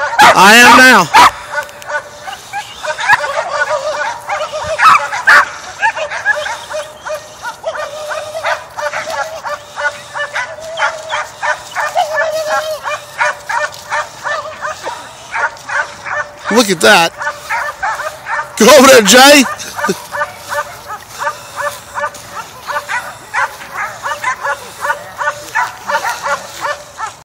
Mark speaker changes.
Speaker 1: I am now. Look at that. Go over there, Jay.